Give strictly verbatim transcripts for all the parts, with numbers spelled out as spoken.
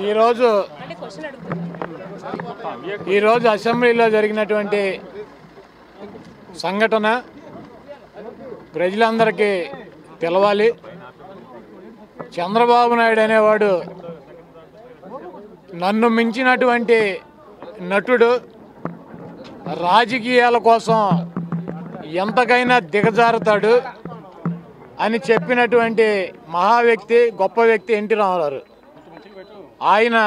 ఈరోజు ఈరోజు అసెంబ్లీలో జరిగినటువంటి సంఘటన ప్రజలందరికీ తెలవాలి. చంద్రబాబు నాయుడు అనేవాడు నన్ను మించినటువంటి నటుడు, రాజకీయాల కోసం ఎంతకైనా దిగజారుతాడు అని చెప్పినటువంటి మహా వ్యక్తి, గొప్ప వ్యక్తి ఎన్టీ రామారావు. ఆయన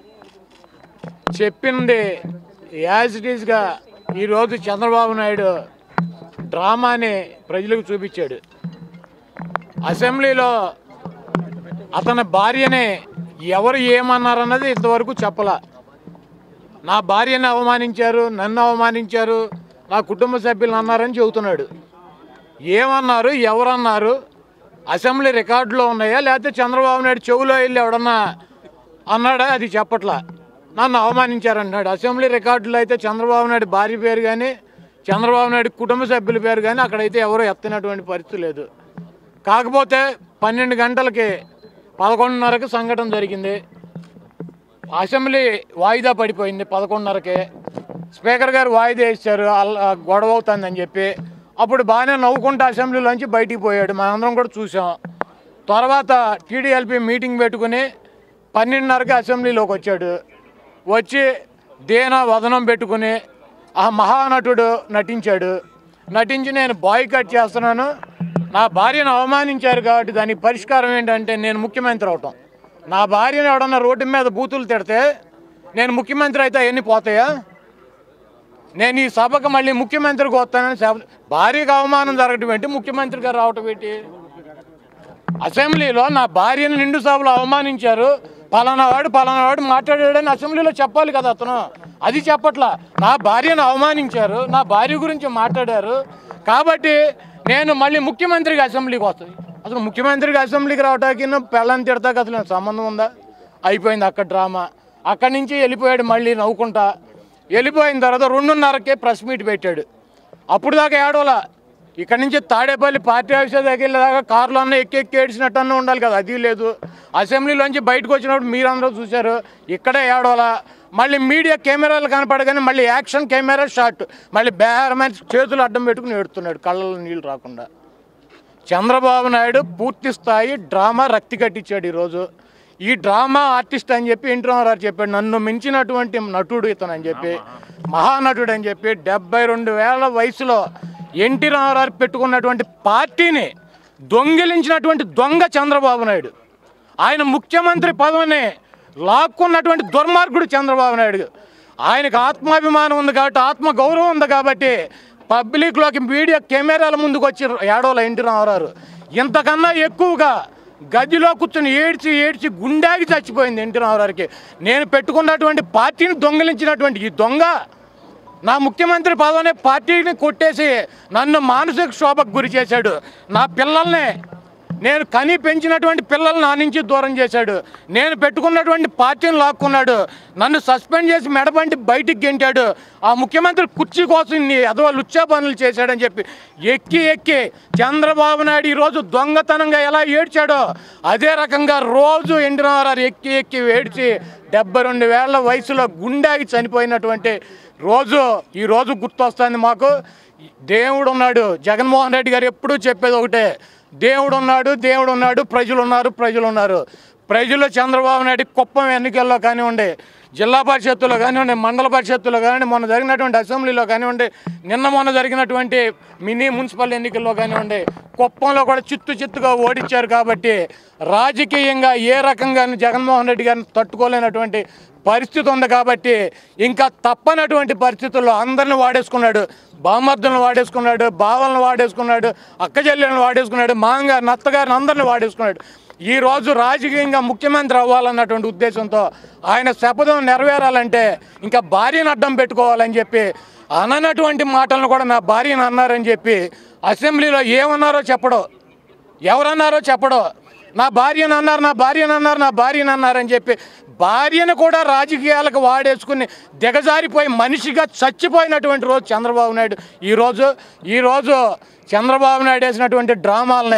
చెప్పింది యాజ్ ఇట్ ఈస్గా ఈరోజు చంద్రబాబు నాయుడు డ్రామాని ప్రజలకు చూపించాడు. అసెంబ్లీలో అతని భార్యని ఎవరు ఏమన్నారన్నది ఇంతవరకు చెప్పలా. నా భార్యని అవమానించారు, నన్ను అవమానించారు, నా కుటుంబ సభ్యులను అన్నారని చెబుతున్నాడు. ఏమన్నారు, ఎవరన్నారు, అసెంబ్లీ రికార్డులో ఉన్నాయా లేకపోతే చంద్రబాబు నాయుడు చెవులో వెళ్ళి ఎవడన్నా అన్నాడా, అది చెప్పట్లా. నన్ను అవమానించారంటున్నాడు. అసెంబ్లీ రికార్డులో అయితే చంద్రబాబు నాయుడు భార్య పేరు కానీ చంద్రబాబు నాయుడు కుటుంబ సభ్యుల పేరు కానీ అక్కడైతే ఎవరో ఎత్తినటువంటి పరిస్థితి లేదు. కాకపోతే పన్నెండు గంటలకి పదకొండున్నరకి సంఘటన జరిగింది. అసెంబ్లీ వాయిదా పడిపోయింది. పదకొండున్నరకే స్పీకర్ గారు వాయిదా ఇచ్చారు గొడవ అవుతుందని చెప్పి. అప్పుడు బాగానే నవ్వుకుంటూ అసెంబ్లీలోంచి బయటికి పోయాడు, మనందరం కూడా చూసాం. తర్వాత టీడీఎల్పీ మీటింగ్ పెట్టుకుని పన్నెండున్నరకి అసెంబ్లీలోకి వచ్చాడు. వచ్చి దేనా వదనం పెట్టుకుని ఆ మహానటుడు నటించాడు. నటించి నేను బాయ్కాట్ చేస్తున్నాను, నా భార్యను అవమానించారు కాబట్టి దానికి పరిష్కారం ఏంటంటే నేను ముఖ్యమంత్రి అవటం. నా భార్యను ఎవడన్నా రోడ్డు మీద బూతులు తిడితే నేను ముఖ్యమంత్రి అయితే అవన్నీ పోతాయా? నేను ఈ సభకు మళ్ళీ ముఖ్యమంత్రికి వస్తానని సభ భార్యకు అవమానం జరగటం ఏంటి, ముఖ్యమంత్రిగా రావటం ఏంటి? అసెంబ్లీలో నా భార్యను నిండు సభలో అవమానించారు, పలానా వాడు పలానా వాడు మాట్లాడాడని అసెంబ్లీలో చెప్పాలి కదా అతను. అది చెప్పట్లా. నా భార్యను అవమానించారు, నా భార్య గురించి మాట్లాడారు కాబట్టి నేను మళ్ళీ ముఖ్యమంత్రికి అసెంబ్లీకి వస్తాను. అసలు ముఖ్యమంత్రికి అసెంబ్లీకి రావటానికి పెళ్ళని తిడతాకి అసలు సంబంధం ఉందా? అయిపోయింది అక్కడ డ్రామా. అక్కడి నుంచి వెళ్ళిపోయాడు మళ్ళీ నవ్వుకుంటా. వెళ్ళిపోయిన తర్వాత రెండున్నరకే ప్రెస్ మీట్ పెట్టాడు. అప్పుడు దాకా ఏడోలా. ఇక్కడి నుంచి తాడేపల్లి పార్టీ ఆఫీస్ దగ్గర వెళ్ళేదాకా కారులో అన్న ఎక్కి ఎక్కి ఏడ్చినట్టు ఉండాలి కదా, అది లేదు. అసెంబ్లీలోంచి బయటకు వచ్చినప్పుడు మీరందరూ చూశారు, ఇక్కడే ఏడోలా. మళ్ళీ మీడియా కెమెరాలు కనపడగానే మళ్ళీ యాక్షన్ కెమెరా షాట్, మళ్ళీ బేరమైన చేతులు అడ్డం పెట్టుకుని ఏడుతున్నాడు కళ్ళలో నీళ్ళు రాకుండా. చంద్రబాబు నాయుడు పూర్తి స్థాయి డ్రామా రక్తి కట్టించాడు ఈరోజు. ఈ డ్రామా ఆర్టిస్ట్ అని చెప్పి ఎన్టీ రామారావు చెప్పాడు. నన్ను మించినటువంటి నటుడు ఇతను అని చెప్పి, మహానటుడు అని చెప్పి. డెబ్బై రెండు వేల వయసులో ఎన్టీ రామారావు పెట్టుకున్నటువంటి పార్టీని దొంగిలించినటువంటి దొంగ చంద్రబాబు నాయుడు. ఆయన ముఖ్యమంత్రి పదవిని లాక్కున్నటువంటి దుర్మార్గుడు చంద్రబాబు నాయుడు. ఆయనకు ఆత్మాభిమానం ఉంది కాబట్టి, ఆత్మ గౌరవం ఉంది కాబట్టి పబ్లిక్లోకి మీడియా కెమెరాల ముందుకు వచ్చి ఏడోల ఎన్టీ రామారావు. ఇంతకన్నా ఎక్కువగా గదిలో కూర్చొని ఏడ్చి ఏడ్చి గుండాకి చచ్చిపోయింది ఎన్టీ రామారావుకి. నేను పెట్టుకున్నటువంటి పార్టీని దొంగిలించినటువంటి ఈ దొంగ నా ముఖ్యమంత్రి పదవిని పార్టీని కొట్టేసి నన్ను మానసిక క్షోభకు గురి చేశాడు. నా పిల్లల్ని, నేను కని పెంచినటువంటి పిల్లల్ని నా నుంచి దూరం చేశాడు. నేను పెట్టుకున్నటువంటి పార్టీని లాక్కున్నాడు. నన్ను సస్పెండ్ చేసి మెడబండి బయటికి గెంటాడు. ఆ ముఖ్యమంత్రి కుర్చీ కోసం నీ ఎదవ లుచ్చా పనులు చేశాడని చెప్పి ఎక్కి ఎక్కి చంద్రబాబు నాయుడు ఈరోజు దొంగతనంగా ఎలా ఏడ్చాడో అదే రకంగా రోజు ఎన్టీ రామారావు ఎక్కి ఎక్కి ఏడ్చి డెబ్బై రెండు వేల వయసులో గుండాకి చనిపోయినటువంటి రోజు ఈరోజు గుర్తొస్తుంది మాకు. దేవుడు ఉన్నాడు. జగన్మోహన్ రెడ్డి గారు ఎప్పుడూ చెప్పేది ఒకటే, దేవుడు ఉన్నాడు, దేవుడు ఉన్నాడు, ప్రజలు ఉన్నారు, ప్రజలు ఉన్నారు. ప్రజలు చంద్రబాబు నాయుడు కుప్పం ఎన్నికల్లో కానివ్వండి, జిల్లా పరిషత్తులో కానివ్వండి, మండల పరిషత్తులో కానివ్వండి, మొన్న జరిగినటువంటి అసెంబ్లీలో కానివ్వండి, నిన్న మొన్న జరిగినటువంటి మినీ మున్సిపల్ ఎన్నికల్లో కానివ్వండి, కుప్పంలో కూడా చిత్తు చిత్తుగా ఓడించారు. కాబట్టి రాజకీయంగా ఏ రకంగా జగన్మోహన్ రెడ్డి గారిని తట్టుకోలేనటువంటి పరిస్థితి ఉంది. కాబట్టి ఇంకా తప్పనటువంటి పరిస్థితుల్లో అందరిని వాడేసుకున్నాడు. బామర్దులను వాడేసుకున్నాడు, బావలను వాడేసుకున్నాడు, అక్కచెల్లెలను వాడేసుకున్నాడు, మాంగారు నత్తగారిని అందరిని వాడేసుకున్నాడు. ఈరోజు రాజకీయంగా ముఖ్యమంత్రి అవ్వాలన్నటువంటి ఉద్దేశంతో ఆయన శపథం నెరవేరాలంటే ఇంకా భార్యను అడ్డం పెట్టుకోవాలని చెప్పి అననటువంటి మాటలను కూడా నా భార్యను అన్నారని చెప్పి అసెంబ్లీలో ఏమన్నారో చెప్పడో, ఎవరన్నారో చెప్పడో, నా భార్యను అన్నారు, నా భార్యను అన్నారు, నా భార్యను అన్నారని చెప్పి భార్యను కూడా రాజకీయాలకు వాడేసుకుని దిగజారిపోయి మనిషిగా చచ్చిపోయినటువంటి రోజు చంద్రబాబు నాయుడు. ఈరోజు ఈరోజు చంద్రబాబు నాయుడు వేసినటువంటి డ్రామాలని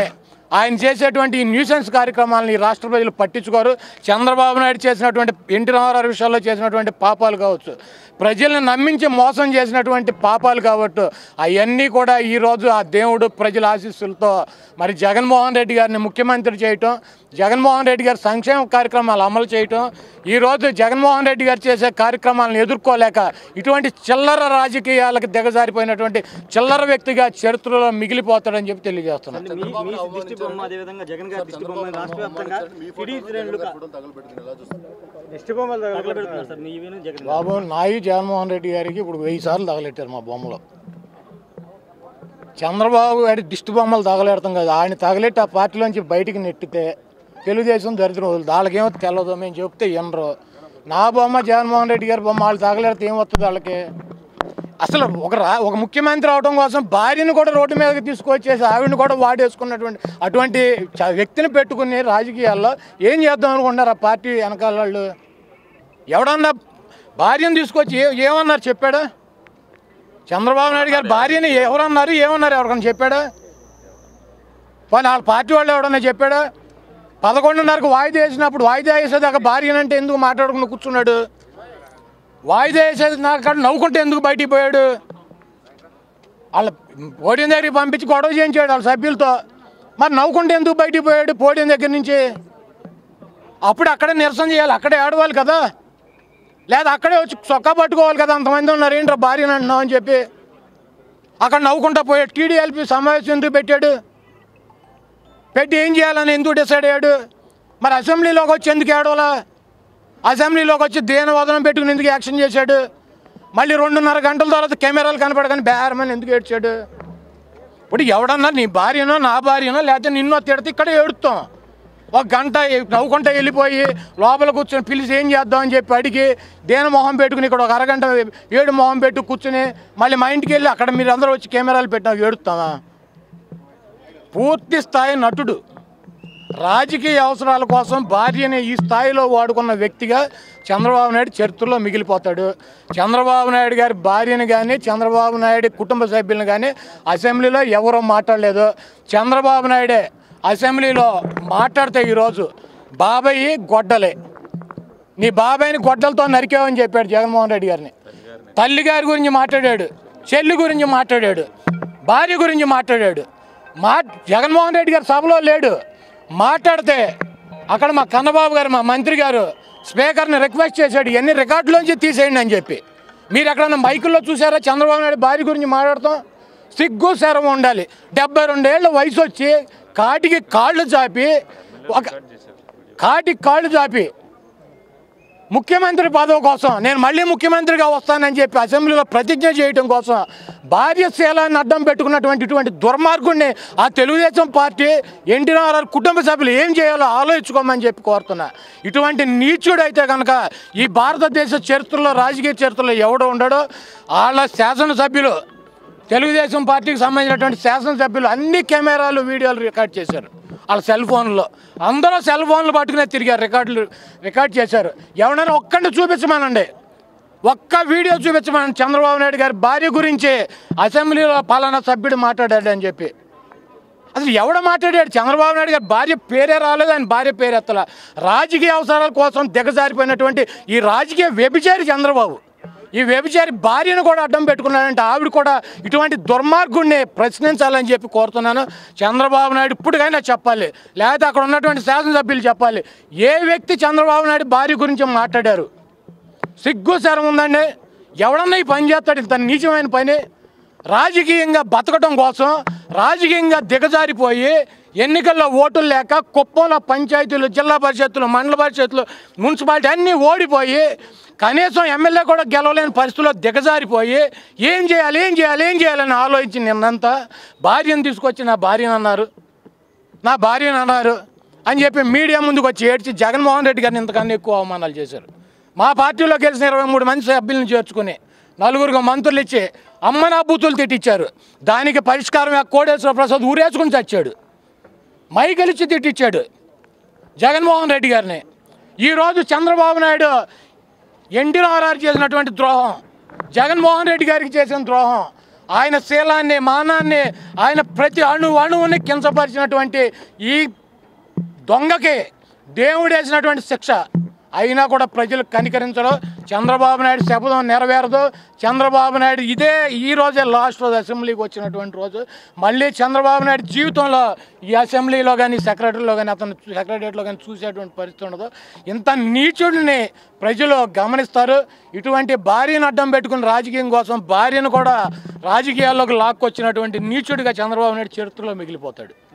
ఆయన చేసేటువంటి న్యూసెన్స్ కార్యక్రమాలను ఈ రాష్ట్ర ప్రజలు పట్టించుకోరు. చంద్రబాబు నాయుడు చేసినటువంటి ఎన్టీ రామారావు విషయాల్లో చేసినటువంటి పాపాలు కావచ్చు, ప్రజలను నమ్మించి మోసం చేసినటువంటి పాపాలు కావచ్చు, అవన్నీ కూడా ఈరోజు ఆ దేవుడు ప్రజల ఆశీస్సులతో మరి జగన్మోహన్ రెడ్డి గారిని ముఖ్యమంత్రి చేయటం, జగన్మోహన్ రెడ్డి గారి సంక్షేమ కార్యక్రమాలు అమలు చేయటం, ఈరోజు జగన్మోహన్ రెడ్డి గారు చేసే కార్యక్రమాలను ఎదుర్కోలేక ఇటువంటి చిల్లర రాజకీయాలకు దిగజారిపోయినటువంటి చిల్లర వ్యక్తిగా చరిత్రలో మిగిలిపోతాడని చెప్పి తెలియజేస్తున్నాను. బాబు నాయి జగన్మోహన్ రెడ్డి గారికి ఇప్పుడు వెయ్యి సార్లు తగలెట్టారు మా బొమ్మలో. చంద్రబాబు గారి దిష్టి బొమ్మలు తగలెడతాం కదా, ఆయన తగలెట్టి ఆ పార్టీలోంచి బయటికి నెట్టితే తెలుగుదేశం దరిద్రం వదులు, వాళ్ళకేమో తెల్లదు, మేము చెప్తే వినరు. నా బొమ్మ జగన్మోహన్ రెడ్డి గారి బొమ్మ వాళ్ళు తగలెడితే ఏమవుతుంది వాళ్ళకి? అసలు ఒక రా ఒక ముఖ్యమంత్రి అవడం కోసం భార్యను కూడా రోడ్డు మీదకి తీసుకొచ్చేసి ఆవిడని కూడా వాడేసుకున్నటువంటి అటువంటి వ్యక్తిని పెట్టుకుని రాజకీయాల్లో ఏం చేద్దాం అనుకుంటున్నారు ఆ పార్టీ వెనకాల వాళ్ళు? ఎవడన్నా భార్యను తీసుకొచ్చి ఏమన్నారు చెప్పాడా? చంద్రబాబు నాయుడు గారు భార్యని ఎవరన్నారు ఏమన్నారు ఎవరికన్నా చెప్పాడా? పోనీ వాళ్ళ పార్టీ వాళ్ళు ఎవడన్నా చెప్పాడా? పదకొండున్నరకు వాయిదా వేసినప్పుడు వాయిదా వేసేదాకా భార్యనంటే ఎందుకు మాట్లాడుకుని కూర్చున్నాడు? వాయిదా వేసేది నాకు నవ్వుకుంటే ఎందుకు బయటికి పోయాడు? వాళ్ళ పోడియం దగ్గరికి పంపించి గొడవ చేయించాడు వాళ్ళ సభ్యులతో, మరి నవ్వుకుంటే ఎందుకు బయటికి పోయాడు పోడియం దగ్గర నుంచి? అప్పుడు అక్కడే నిరసన చేయాలి, అక్కడే ఆడవాలి కదా, లేదా అక్కడే వచ్చి చొక్కా పట్టుకోవాలి కదా, అంతమంది ఉన్నారు ఏంట్రా భార్యను అంటున్నావు అని చెప్పి అక్కడ నవ్వుకుంటా పోయాడు. టీడీఎల్పీ సమావేశం ఎందుకు పెట్టాడు? పెట్టి ఏం చేయాలని ఎందుకు డిసైడ్ అయ్యాడు? మరి అసెంబ్లీలోకి వచ్చి ఎందుకు ఏడవలా? అసెంబ్లీలోకి వచ్చి దేని వదనం పెట్టుకుని ఎందుకు యాక్షన్ చేశాడు? మళ్ళీ రెండున్నర గంటల తర్వాత కెమెరాలు కనపడగానే బేరమని ఎందుకు ఏడ్చాడు? ఇప్పుడు ఎవడన్నా నీ భార్యనో నా భార్యనో లేకపోతే నిన్నో తిడితే ఇక్కడే ఏడుస్తాం. ఒక గంట నవ్వుకుంటా వెళ్ళిపోయి లోపల కూర్చొని పిలిచి ఏం చేద్దాం అని చెప్పి అడిగి దేని మొహం పెట్టుకుని ఇక్కడ ఒక అరగంట ఏడు మొహం పెట్టు కూర్చుని మళ్ళీ మా ఇంటికి వెళ్ళి అక్కడ మీరు అందరూ వచ్చి కెమెరాలు పెట్టినా ఏడుస్తామా? పూర్తి స్థాయి నటుడు, రాజకీయ అవసరాల కోసం భార్యని ఈ స్థాయిలో వాడుకున్న వ్యక్తిగా చంద్రబాబు నాయుడు చరిత్రలో మిగిలిపోతాడు. చంద్రబాబు నాయుడు గారి భార్యని కానీ చంద్రబాబు నాయుడు కుటుంబ సభ్యులను కానీ అసెంబ్లీలో ఎవరూ మాట్లాడలేదు. చంద్రబాబు నాయుడే అసెంబ్లీలో మాట్లాడితే ఈరోజు బాబాయి గొడ్డలే, నీ బాబాయిని గొడ్డలతో నరికావని చెప్పాడు జగన్మోహన్ రెడ్డి గారిని. తల్లి గారి గురించి మాట్లాడాడు, చెల్లి గురించి మాట్లాడాడు, భార్య గురించి మాట్లాడాడు. మా జగన్మోహన్ రెడ్డి గారు సభలో లేడు, మాట్లాడితే అక్కడ మా కన్నబాబు గారు మా మంత్రి గారు స్పీకర్ని రిక్వెస్ట్ చేశాడు ఇవన్నీ రికార్డులోంచి తీసేయండి అని చెప్పి. మీరు ఎక్కడన్నా మైకుల్లో చూసారా చంద్రబాబు నాయుడు భార్య గురించి మాట్లాడతాం? సిగ్గు శరం ఉండాలి. డెబ్బై రెండేళ్ల వయసు వచ్చి కాటికి కాళ్ళు చాపి ఒక కాటికి కాళ్ళు చాపి ముఖ్యమంత్రి పదవి కోసం నేను మళ్ళీ ముఖ్యమంత్రిగా వస్తానని చెప్పి అసెంబ్లీలో ప్రతిజ్ఞ చేయడం కోసం భార్య శీలాన్ని అడ్డం పెట్టుకున్నటువంటి ఇటువంటి దుర్మార్గుడిని ఆ తెలుగుదేశం పార్టీ ఎన్టీ రామారావు కుటుంబ సభ్యులు ఏం చేయాలో ఆలోచించుకోమని చెప్పి కోరుతున్నా. ఇటువంటి నీచుడైతే కనుక ఈ భారతదేశ చరిత్రలో రాజకీయ చరిత్రలో ఎవడో ఉండడో వాళ్ళ శాసనసభ్యులు తెలుగుదేశం పార్టీకి సంబంధించినటువంటి శాసనసభ్యులు అన్ని కెమెరాలు వీడియోలు రికార్డ్ చేశారు వాళ్ళ సెల్ ఫోన్లో. అందరూ సెల్ ఫోన్లు పట్టుకునే తిరిగారు, రికార్డులు రికార్డ్ చేశారు. ఎవరైనా ఒక్కడిని చూపించమనండి, ఒక్క వీడియో చూపించమని చంద్రబాబు నాయుడు గారి భార్య గురించి అసెంబ్లీలో పలానా సభ్యుడు మాట్లాడాడు అని చెప్పి. అసలు ఎవడ మాట్లాడాడు? చంద్రబాబు నాయుడు గారి భార్య పేరే రాలేదు, ఆయన భార్య పేరు ఎత్తల. రాజకీయ అవసరాల కోసం దిగజారిపోయినటువంటి ఈ రాజకీయ వ్యభిచారి చంద్రబాబు ఈ వ్యభిచారి భార్యను కూడా అడ్డం పెట్టుకున్నాడంటే ఆవిడ కూడా ఇటువంటి దుర్మార్గుడిని ప్రశ్నించాలని చెప్పి కోరుతున్నాను. చంద్రబాబు నాయుడు ఇప్పటికైనా చెప్పాలి, లేకపోతే అక్కడ ఉన్నటువంటి శాసనసభ్యులు చెప్పాలి ఏ వ్యక్తి చంద్రబాబు నాయుడు భార్య గురించి మాట్లాడారు. సిగ్గు శరం ఉందండి. ఎవడన్నా ఈ పని చేస్తాడు ఇంత నీచమైన పని? రాజకీయంగా బతకడం కోసం రాజకీయంగా దిగజారిపోయి ఎన్నికల్లో ఓటులు లేక కుప్పంలో పంచాయతీలు, జిల్లా పరిషత్తులు, మండల పరిషత్తులు, మున్సిపాలిటీ అన్నీ ఓడిపోయి కనీసం ఎమ్మెల్యే కూడా గెలవలేని పరిస్థితుల్లో దిగజారిపోయి ఏం చేయాలి ఏం చేయాలి ఏం చేయాలని ఆలోచించి నిన్నంతా భార్యను తీసుకొచ్చి నా భార్యను అన్నారు నా భార్యను అన్నారు అని చెప్పి మీడియా ముందుకు వచ్చి ఏడ్చి జగన్మోహన్ రెడ్డి గారిని ఇంతకన్నా ఎక్కువ అవమానాలు చేశారు. మా పార్టీలో గెలిచిన ఇరవై మూడు మంది సభ్యులను చేర్చుకుని నలుగురు మంత్రులు ఇచ్చి అమ్మనా బూతులు తిట్టించారు. దానికి పరిష్కారం కోటేశ్వర ప్రసాద్ ఊరేసుకుని చచ్చాడు, మైకలిచ్చి తిట్టించాడు జగన్మోహన్ రెడ్డి గారిని. ఈరోజు చంద్రబాబు నాయుడు ఎన్టీ రామారావు చేసినటువంటి ద్రోహం, జగన్మోహన్ రెడ్డి గారికి చేసిన ద్రోహం, ఆయన శీలాన్ని మానాన్ని ఆయన ప్రతి అణు అణువుని కించపరిచినటువంటి ఈ దొంగకి దేవుడు వేసినటువంటి శిక్ష అయినా కూడా ప్రజలు కనికరించరు. చంద్రబాబు నాయుడు శపథం నెరవేరదు. చంద్రబాబు నాయుడు ఇదే ఈ రోజే లాస్ట్ రోజు అసెంబ్లీకి వచ్చినటువంటి రోజు. మళ్ళీ చంద్రబాబు నాయుడు జీవితంలో ఈ అసెంబ్లీలో కానీ సెక్రటరీలో కానీ అతను సెక్రటరియట్లో కానీ చూసేటువంటి పరిస్థితి ఉండదు. ఇంత నీచుడిని ప్రజలు గమనిస్తారు. ఇటువంటి భార్యను అడ్డం పెట్టుకుని రాజకీయం కోసం భార్యను కూడా రాజకీయాల్లోకి లాక్కొచ్చినటువంటి నీచుడిగా చంద్రబాబు నాయుడు చరిత్రలో మిగిలిపోతాడు.